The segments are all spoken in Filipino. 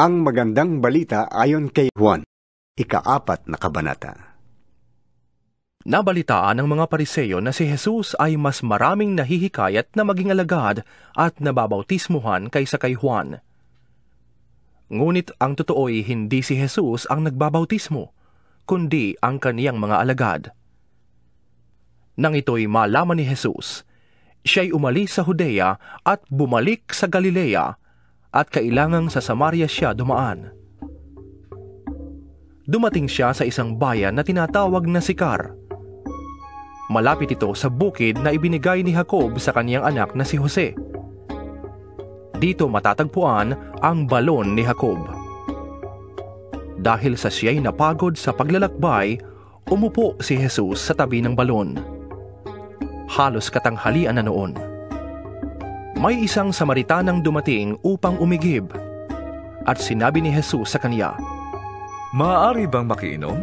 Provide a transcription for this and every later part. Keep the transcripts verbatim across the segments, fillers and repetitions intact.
Ang magandang balita ayon kay Juan, ikaapat na kabanata. Nabalitaan ng mga Pariseo na si Jesus ay mas maraming nahihikayat na maging alagad at nababautismuhan kaysa kay Juan. Ngunit ang totoo ay hindi si Jesus ang nagbabautismo, kundi ang kaniyang mga alagad. Nang ito'y malaman ni Jesus, siya'y umalis sa Judea at bumalik sa Galilea at kailangang sa Samaria siya dumaan. Dumating siya sa isang bayan na tinatawag na Sicar. Malapit ito sa bukid na ibinigay ni Jacob sa kaniyang anak na si Jose. Dito matatagpuan ang balon ni Jacob. Dahil sa siya'y napagod sa paglalakbay, umupo si Jesus sa tabi ng balon. Halos katanghalian na noon. May isang Samaritanang dumating upang umigib, at sinabi ni Jesus sa kaniya, "Maaari bang makiinom?"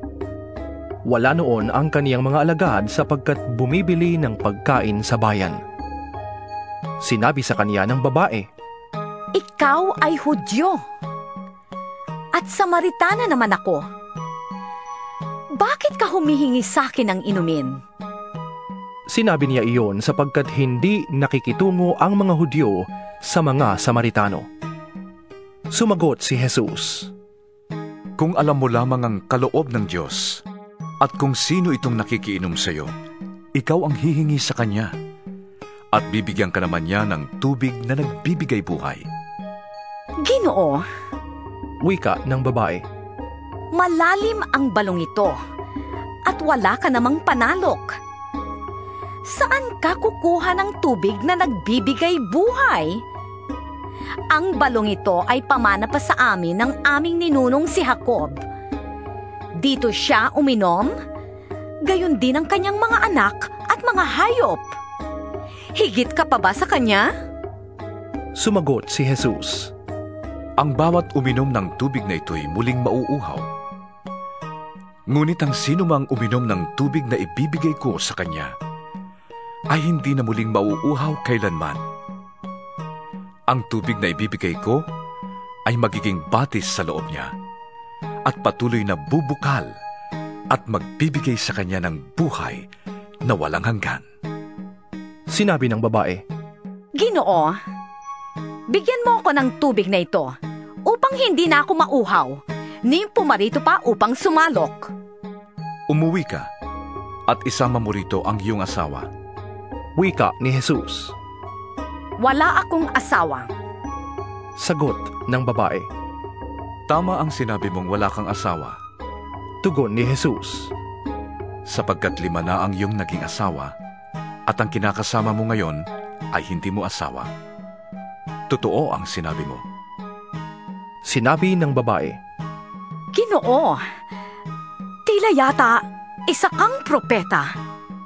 Wala noon ang kaniyang mga alagad sapagkat bumibili ng pagkain sa bayan. Sinabi sa kaniya ng babae, "Ikaw ay Hudyo, at Samaritana naman ako. Bakit ka humihingi sa akin ng inumin?" Sinabi niya iyon sapagkat hindi nakikitungo ang mga Hudyo sa mga Samaritano. Sumagot si Jesus, "Kung alam mo lamang ang kaloob ng Diyos, at kung sino itong nakikiinom sa iyo, ikaw ang hihingi sa Kanya, at bibigyan ka naman niya ng tubig na nagbibigay buhay." "Ginoo," wika ng babae, "malalim ang balong ito, at wala ka namang panalok. Saan ka kukuha ng tubig na nagbibigay buhay? Ang balong ito ay pamana pa sa amin ng aming ninunong si Jacob. Dito siya uminom, gayon din ang kanyang mga anak at mga hayop. Higit ka pa ba sa kanya?" Sumagot si Jesus, "Ang bawat uminom ng tubig na ito'y muling mauuhaw. Ngunit ang sino mang uminom ng tubig na ibibigay ko sa kanya, ay hindi na muling mauuhaw kailanman. Ang tubig na ibibigay ko ay magiging batis sa loob niya, at patuloy na bubukal at magbibigay sa kanya ng buhay na walang hanggan." Sinabi ng babae, "Ginoo, bigyan mo ako ng tubig na ito upang hindi na ako mauhaw, ni pumarito pa upang sumalok." "Umuwi ka at isama mo rito ang iyong asawa." wika ni Jesus. "Wala akong asawa." Sagot ng babae, "Tama ang sinabi mong wala kang asawa. tugon ni Jesus, Sapagkat lima na ang iyong naging asawa, at ang kinakasama mo ngayon ay hindi mo asawa. Totoo ang sinabi mo." Sinabi ng babae, "Ginoo, tila yata isa kang propeta.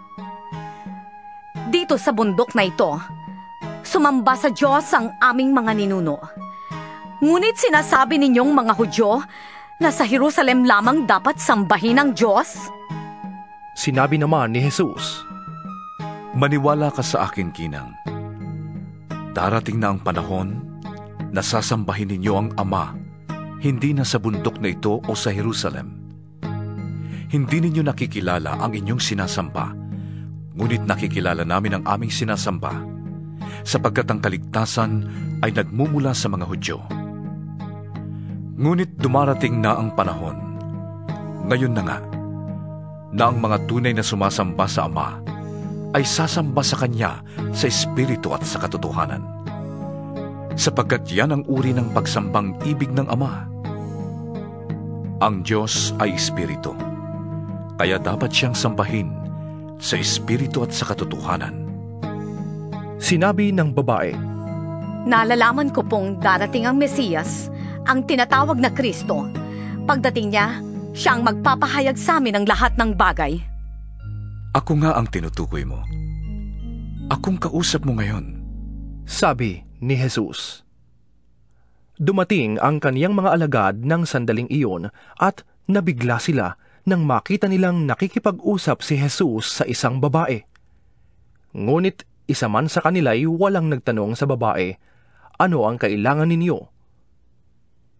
Dito sa bundok na ito, sumamba sa Diyos ang aming mga ninuno. Ngunit sinasabi ninyong mga Hudyo na sa Jerusalem lamang dapat sambahin ang Diyos?" Sinabi naman ni Jesus, "Maniwala ka sa akin, Ginang. Darating na ang panahon na sasambahin ninyo ang Ama, hindi na sa bundok na ito o sa Jerusalem. Hindi ninyo nakikilala ang inyong sinasamba, ngunit nakikilala namin ang aming sinasamba, sapagkat ang kaligtasan ay nagmumula sa mga Hudyo. Ngunit dumarating na ang panahon, ngayon na nga, na ang mga tunay na sumasamba sa Ama ay sasamba sa Kanya sa Espiritu at sa katotohanan, sapagkat yan ang uri ng pagsambang ibig ng Ama. Ang Diyos ay Espiritu, kaya dapat siyang sambahin sa Espiritu at sa katotohanan." Sinabi ng babae, "Nalalaman ko pong darating ang Mesiyas, ang tinatawag na Kristo. Pagdating niya, siyang magpapahayag sa amin ng lahat ng bagay." "Ako nga ang tinutukoy mo. Akong kausap mo ngayon." sabi ni Jesus. Dumating ang kaniyang mga alagad ng sandaling iyon at nabigla sila nang makita nilang nakikipag-usap si Jesus sa isang babae. Ngunit isa man sa kanila'y walang nagtanong sa babae, "Ano ang kailangan ninyo?"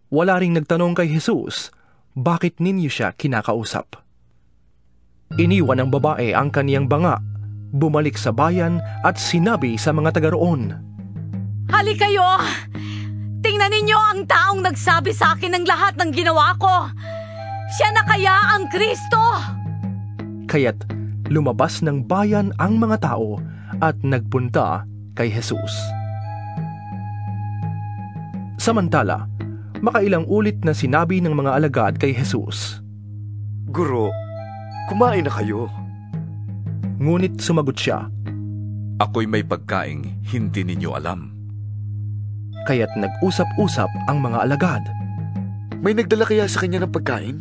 Wala ring nagtanong kay Jesus, bakit ninyo siya kinakausap? Iniwan ng babae ang kaniyang banga, bumalik sa bayan at sinabi sa mga taga roon, Hali kayo! Tingnan ninyo ang taong nagsabi sa akin ng lahat ng ginawa ko. Siya na kaya ang Kristo? Kaya't lumabas ng bayan ang mga tao at nagpunta kay Jesus. Samantala, makailang ulit na sinabi ng mga alagad kay Jesus, Guro, kumain na kayo. Ngunit sumagot siya, Ako'y may pagkaing hindi ninyo alam. Kaya't nag-usap-usap ang mga alagad. May nagdala kaya sa kanya ng pagkain?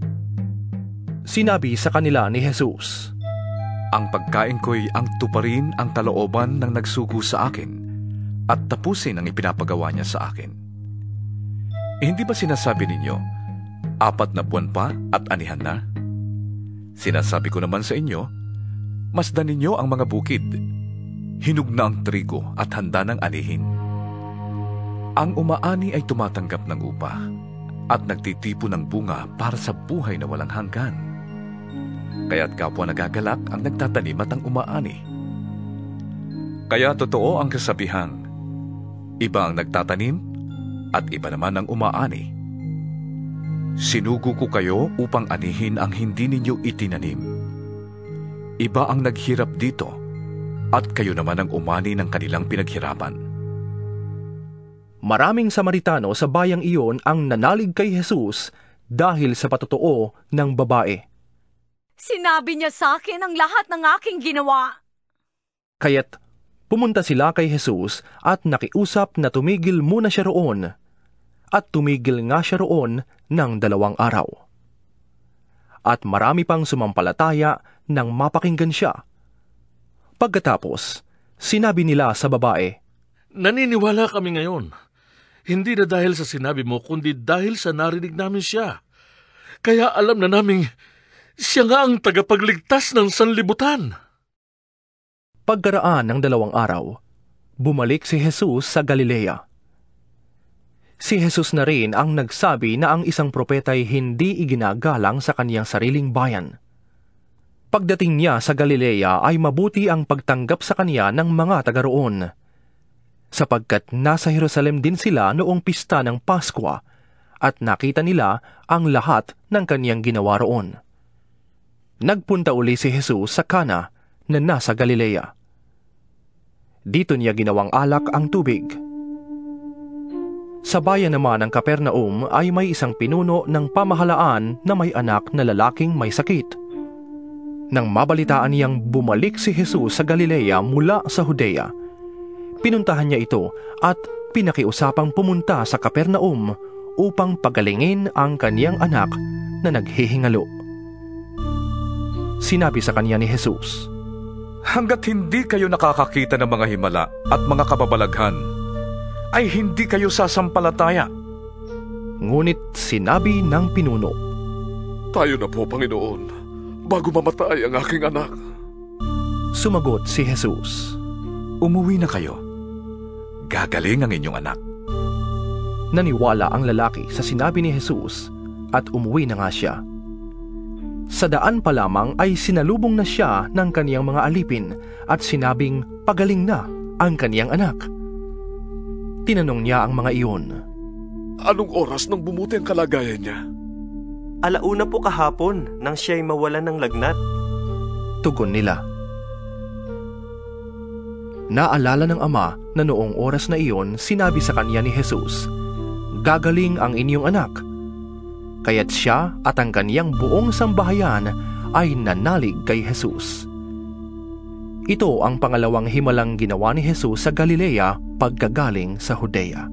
Sinabi sa kanila ni Jesus, Ang pagkain ko'y ang tuparin ang kalooban ng nagsugo sa akin at tapusin ang ipinapagawa niya sa akin. Eh, hindi ba sinasabi ninyo, apat na buwan pa at anihan na? Sinasabi ko naman sa inyo, masdan ninyo ang mga bukid. Hinog na ang trigo at handa ng anihin. Ang umaani ay tumatanggap ng upa at nagtitipon ng bunga para sa buhay na walang hanggan. Kaya't kapwa nagagalak ang nagtatanim at ang umaani. Kaya totoo ang kasabihang, iba ang nagtatanim at iba naman ang umaani. Sinugo ko kayo upang anihin ang hindi ninyo itinanim. Iba ang naghirap dito at kayo naman ang umani ng kanilang pinaghirapan. Maraming Samaritano sa bayang iyon ang nanalig kay Jesus dahil sa patotoo ng babae. Sinabi niya sa akin ang lahat ng aking ginawa. Kaya't pumunta sila kay Jesus at nakiusap na tumigil muna siya roon. At tumigil nga siya roon ng dalawang araw. At marami pang sumampalataya nang mapakinggan siya. Pagkatapos, sinabi nila sa babae, Naniniwala kami ngayon. Hindi na dahil sa sinabi mo, kundi dahil sa narinig namin siya. Kaya alam na naming siya nga ang tagapagligtas ng sanlibutan. Pagkaraan ng dalawang araw, bumalik si Jesus sa Galilea. Si Jesus na rin ang nagsabi na ang isang propeta'y hindi iginagalang sa kaniyang sariling bayan. Pagdating niya sa Galilea ay mabuti ang pagtanggap sa kaniya ng mga taga roon, sapagkat nasa Jerusalem din sila noong pista ng Paskwa at nakita nila ang lahat ng kaniyang ginawa roon. Nagpunta uli si Jesus sa Kana na nasa Galilea. Dito niya ginawang alak ang tubig. Sa bayan naman ng Capernaum ay may isang pinuno ng pamahalaan na may anak na lalaking may sakit. Nang mabalitaan niyang bumalik si Jesus sa Galilea mula sa Judea, pinuntahan niya ito at pinakiusapang pumunta sa Capernaum upang pagalingin ang kaniyang anak na naghihingalo. Sinabi sa kanya ni Jesus, Hanggat hindi kayo nakakakita ng mga himala at mga kababalaghan, ay hindi kayo sasampalataya. Ngunit sinabi ng pinuno, Tayo na po, Panginoon, bago mamatay ang aking anak. Sumagot si Jesus, Umuwi na kayo. Gagaling ang inyong anak. Naniwala ang lalaki sa sinabi ni Jesus at umuwi na nga siya. Sa daan pa lamang ay sinalubong na siya ng kaniyang mga alipin at sinabing pagaling na ang kaniyang anak. Tinanong niya ang mga iyon, Anong oras nang bumuti ang kalagayan niya? Alauna po kahapon nang siya'y mawalan ng lagnat. Tugon nila. Naalala ng ama na noong oras na iyon sinabi sa kanya ni Jesus, Gagaling ang inyong anak. Kaya't siya at ang kaniyang buong sambahayan ay nanalig kay Jesus. Ito ang pangalawang himalang ginawa ni Jesus sa Galilea pagkagaling sa Judea.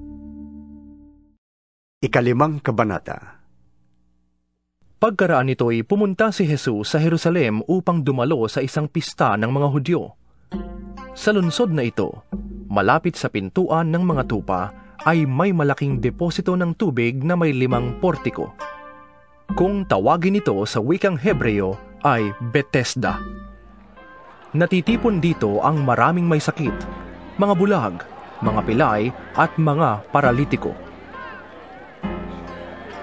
Ikalimang kabanata. Pagkaraan nito'y pumunta si Jesus sa Jerusalem upang dumalo sa isang pista ng mga Hudyo. Sa lungsod na ito, malapit sa pintuan ng mga tupa, ay may malaking deposito ng tubig na may limang portiko. Kung tawagin ito sa wikang Hebreo ay Bethesda. Natitipon dito ang maraming may sakit, mga bulag, mga pilay at mga paralitiko.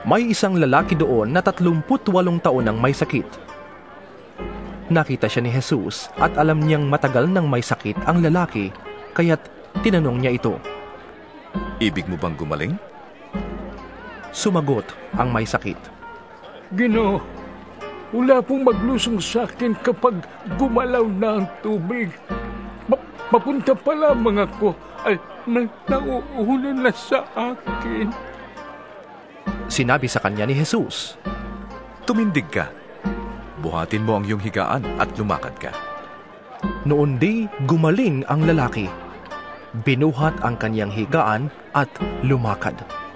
May isang lalaki doon na tatlumput walong taon nang may sakit. Nakita siya ni Jesus at alam niyang matagal nang may sakit ang lalaki, kaya't tinanong niya ito. Ibig mo bang gumaling? Sumagot ang may sakit. Ginoo, wala pong maglusong sa akin kapag gumalaw na ang tubig. Ma- Papunta pa lamang ako ay na nauuna na sa akin. Sinabi sa kanya ni Jesus, Tumindig ka. Buhatin mo ang iyong higaan at lumakad ka. Noon di gumaling ang lalaki. Binuhat ang kanyang higaan at lumakad.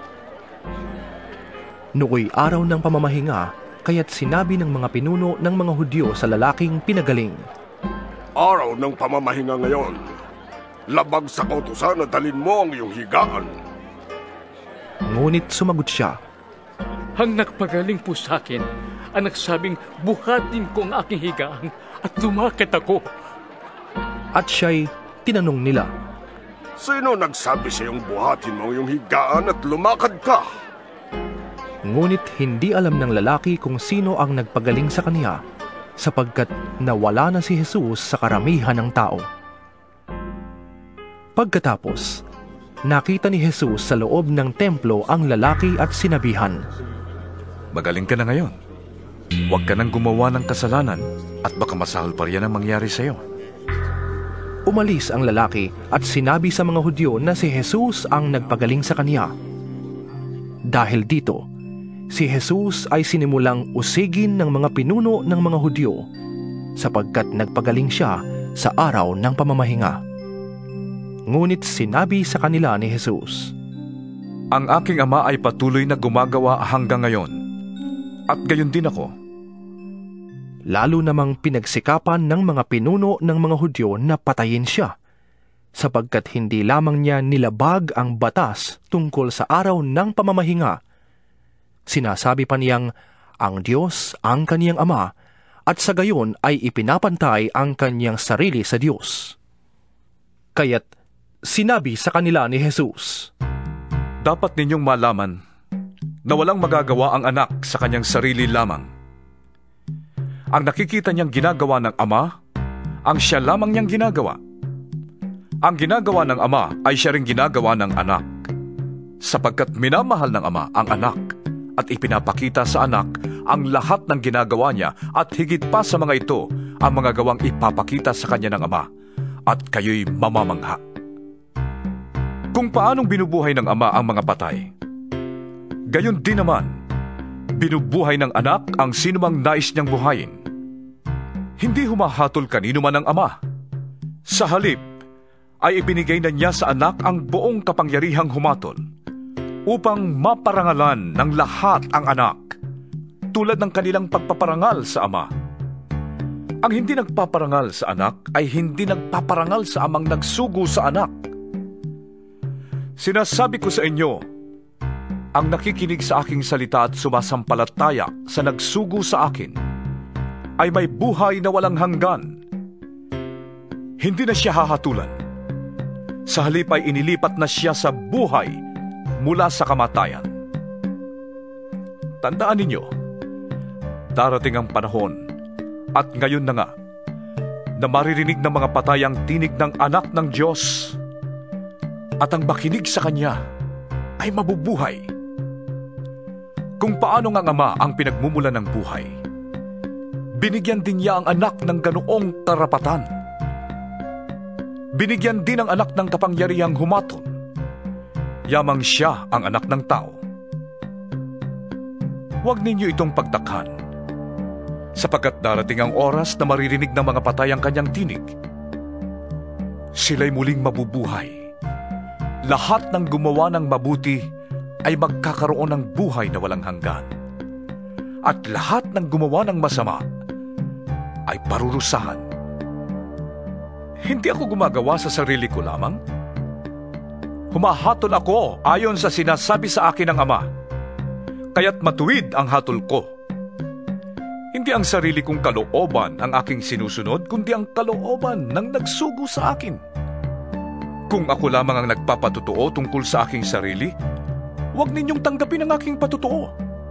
Nooy araw ng pamamahinga, kaya't sinabi ng mga pinuno ng mga Hudyo sa lalaking pinagaling, Araw ng pamamahinga ngayon. Labag sa kautusan na dalin mo ang iyong higaan. Ngunit sumagot siya, Ang nagpagaling po sa akin, ang nagsabing buhatin ko ang aking higaan at lumakad ako. at siya'y tinanong nila, Sino nagsabi sa iyong buhatin mo ang iyong higaan at lumakad ka? Ngunit hindi alam ng lalaki kung sino ang nagpagaling sa kanya, sapagkat nawala na si Jesus sa karamihan ng tao. Pagkatapos, nakita ni Jesus sa loob ng templo ang lalaki at sinabihan, Magaling ka na ngayon. Huwag ka nang gumawa ng kasalanan at baka masahol pa riyan ang mangyari sa iyo. Umalis ang lalaki at sinabi sa mga Hudyo na si Jesus ang nagpagaling sa kanya. Dahil dito, si Jesus ay sinimulang usigin ng mga pinuno ng mga Hudyo sapagkat nagpagaling siya sa araw ng pamamahinga. Ngunit sinabi sa kanila ni Jesus, Ang aking ama ay patuloy na gumagawa hanggang ngayon, at gayon din ako. Lalo namang pinagsikapan ng mga pinuno ng mga Hudyo na patayin siya, sapagkat hindi lamang niya nilabag ang batas tungkol sa araw ng pamamahinga. Sinasabi pa niyang ang Diyos ang kaniyang ama, at sa gayon ay ipinapantay ang kaniyang sarili sa Diyos. Kaya't sinabi sa kanila ni Jesus, Dapat ninyong malaman na walang magagawa ang anak sa kanyang sarili lamang. Ang nakikita niyang ginagawa ng ama, ang siya lamang niyang ginagawa. Ang ginagawa ng ama ay siya ring ginagawa ng anak, sapagkat minamahal ng ama ang anak at ipinapakita sa anak ang lahat ng ginagawa niya, at higit pa sa mga ito ang mga gawang ipapakita sa kanya ng ama, at kayo'y mamamangha. Kung paanong binubuhay ng ama ang mga patay, gayon din naman, binubuhay ng anak ang sinumang nais niyang buhayin. Hindi humahatol kanino man ang ama. Sa halip, ay ibinigay na niya sa anak ang buong kapangyarihang humatol, upang maparangalan ng lahat ang anak, tulad ng kanilang pagpaparangal sa ama. Ang hindi nagpaparangal sa anak ay hindi nagpaparangal sa amang nagsugo sa anak. Sinasabi ko sa inyo, ang nakikinig sa aking salita at sumasampalataya sa nagsugo sa akin ay may buhay na walang hanggan. Hindi na siya hahatulan. Sa halip ay inilipat na siya sa buhay mula sa kamatayan. Tandaan ninyo, darating ang panahon, at ngayon na nga, na maririnig ng mga patay ang tinig ng anak ng Diyos, at ang makinig sa Kanya ay mabubuhay. Kung paano nga ama ang pinagmumulan ng buhay, binigyan din niya ang anak ng ganoong karapatan. Binigyan din ang anak ng kapangyarihang humatol, yamang siya ang anak ng tao. Huwag ninyo itong pagtakhan, sapagkat darating ang oras na maririnig ng mga patay ang kanyang tinig. Sila'y muling mabubuhay. Lahat ng gumawa ng mabuti ay magkakaroon ng buhay na walang hanggan. At lahat ng gumawa ng masama ay parurusahan. Hindi ako gumagawa sa sarili ko lamang. Humahatol ako ayon sa sinasabi sa akin ng Ama, kaya't matuwid ang hatol ko. Hindi ang sarili kong kalooban ang aking sinusunod, kundi ang kalooban ng nagsugo sa akin. Kung ako lamang ang nagpapatotoo tungkol sa aking sarili, huwag ninyong tanggapin ang aking patotoo,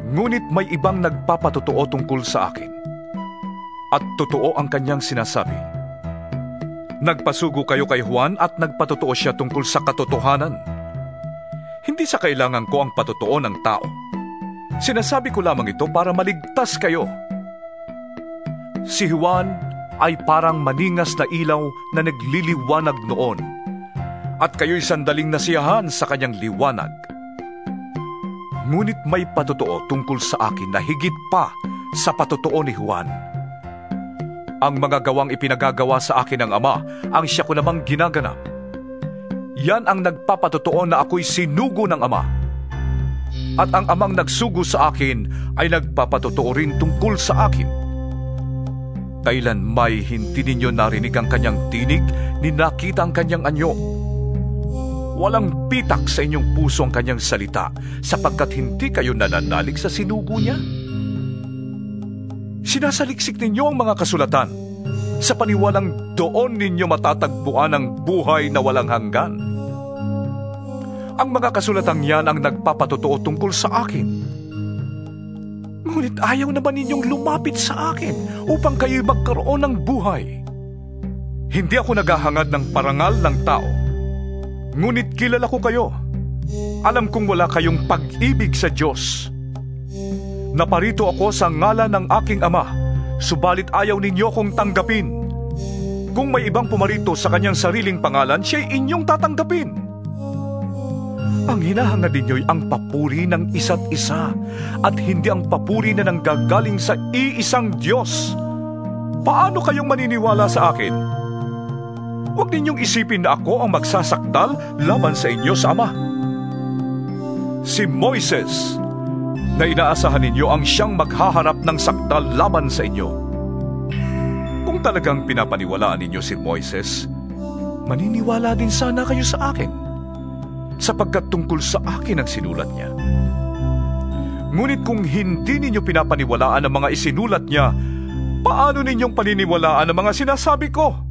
Ngunit may ibang nagpapatotoo tungkol sa akin. At totoo ang kanyang sinasabi. Nagpasugo kayo kay Juan at nagpatotoo siya tungkol sa katotohanan. Hindi sa kailangan ko ang patotoo ng tao. Sinasabi ko lamang ito para maligtas kayo. Si Juan ay parang maningas na ilaw na nagliliwanag noon, at kayo'y sandaling nasiyahan sa kanyang liwanag. Ngunit may patotoo tungkol sa akin na higit pa sa patotoo ni Juan. Ang mga gawang ipinagagawa sa akin ng Ama ang siya ko namang ginaganap. Yan ang nagpapatotoo na ako'y sinugo ng Ama. At ang Amang nagsugo sa akin ay nagpapatotoo rin tungkol sa akin. Kailan may hindi ninyo narinig ang kanyang tinig, ni nakita ang kanyang anyo. Walang pitak sa inyong puso ang kanyang salita, sapagkat hindi kayo nananalig sa sinugo niya. Sinasaliksik ninyo ang mga kasulatan, sa paniwalang doon ninyo matatagpuan ang buhay na walang hanggan. Ang mga kasulatang yan ang nagpapatotoo tungkol sa akin. Ngunit ayaw naman ninyong lumapit sa akin upang kayo'y magkaroon ng buhay. Hindi ako naghahangad ng parangal ng tao. Ngunit kilala ko kayo. Alam kong wala kayong pag-ibig sa Diyos. Naparito ako sa ngalan ng aking Ama, subalit ayaw ninyo kong tanggapin. Kung may ibang pumarito sa kanyang sariling pangalan, siya'y inyong tatanggapin. Ang hinahangad ninyo'y ang papuri ng isa't isa, at hindi ang papuri na nanggagaling sa iisang Diyos. Paano kayong maniniwala sa akin? Huwag ninyong isipin na ako ang magsasakdal laban sa inyo sa Ama. Si Moises, na inaasahan ninyo ang siyang maghaharap ng sakdal laban sa inyo. Kung talagang pinapaniwalaan ninyo si Moises, maniniwala din sana kayo sa akin, sapagkat tungkol sa akin ang sinulat niya. Ngunit kung hindi ninyo pinapaniwalaan ang mga isinulat niya, paano ninyong paniniwalaan ang mga sinasabi ko?